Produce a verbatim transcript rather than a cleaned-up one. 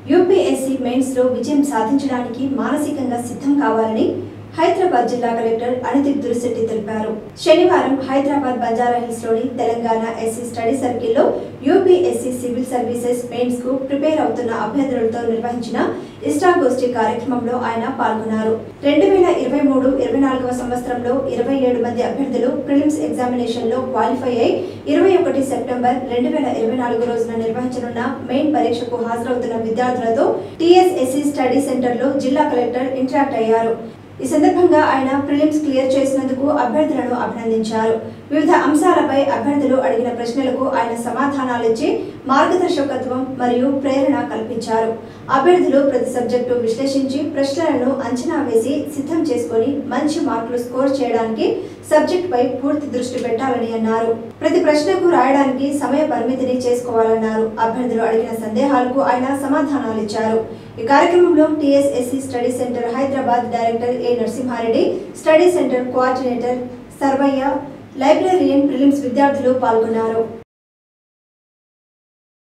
UPSC mains లో విజయం సాధించడానికి మానసికంగా సిద్ధం కావాలని హైదరాబాద్ జిల్లా కలెక్టర్ అనిత్ దురిశెట్టి తెలిపారు. శనివారం హైదరాబాద్ బంజారా హిల్స్ లోని తెలంగాణ ఎస్సీ స్టడీ సర్కిల్ లో యూపీఎస్సీ సివిల్ సర్వీసెస్ మెయిన్స్ కు ప్రిపేర్ అవుతున్న అభ్యర్థులతో నిర్వహించిన ఇష్టాగోష్ఠి కార్యక్రమంలో ఆయన పాల్గొన్నారు. రెండు వేల ఇరవై మూడు ఇరవై నాలుగవ సంవత్సరంలో ఇరవై ఏడు మంది అభ్యర్థులు ప్రిలిమ్స్ ఎగ్జామినేషన్ లో క్వాలిఫై అయి ఇరవై ఒకటి సెప్టెంబర్ రెండు వేల ఇరవై నాలుగు రోజున నిర్వహించనున్న మెయిన్ పరీక్షకు హాజరవుతున్న విద్యార్థులతో టీఎస్ఎస్సీ స్టడీ సెంటర్ లో జిల్లా కలెక్టర్ ఇంటరాక్ట్ అయ్యారు. ఈ సందర్భంగా ఆయన ప్రిలిమ్స్ క్లియర్ చేసినందుకు అభ్యర్థులను అభినందించారు. వివిధ అంశాలపై అభ్యర్థులు అడిగిన ప్రశ్నలకు ఆయన సమాధానాలిచ్చి మార్గదర్శకత్వం మరియు ప్రేరణ కల్పించారు. అభ్యర్థులు ప్రతి సబ్జెక్టు విశ్లేషించి ప్రశ్నలను అంచనా వేసి సిద్ధం చేసుకుని మంచి మార్కులు స్కోర్ చేయడానికి సబ్జెక్ట్ పై పూర్తి దృష్టి పెట్టాలని అన్నారు. ప్రతి ప్రశ్నకు రాయడానికి సమయ పరిమితిని చేసుకోవాలన్నారు. అభ్యర్థులు అడిగిన సందేహాలకు ఆయన సమాధానాలిచ్చారు. ఈ కార్యక్రమంలో TSSC study centre Hyderabad director A Narasimhareddy, study centre coordinator Sarvayya, librarian, prelims విద్యార్థులు పాల్గొన్నారు.